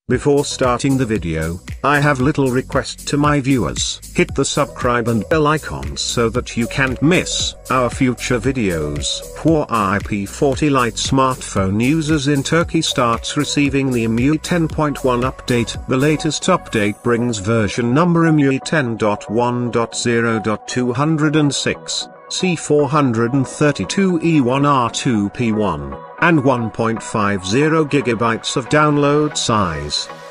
Before starting the video, I have little request to my viewers. Hit the subscribe and bell icons so that you can't miss our future videos. Huawei P40 Lite smartphone users in Turkey starts receiving the Emui 10.1 update. The latest update brings version number Emui 10.1.0.206, C432E1R2P1, and 1.50 GB of download size.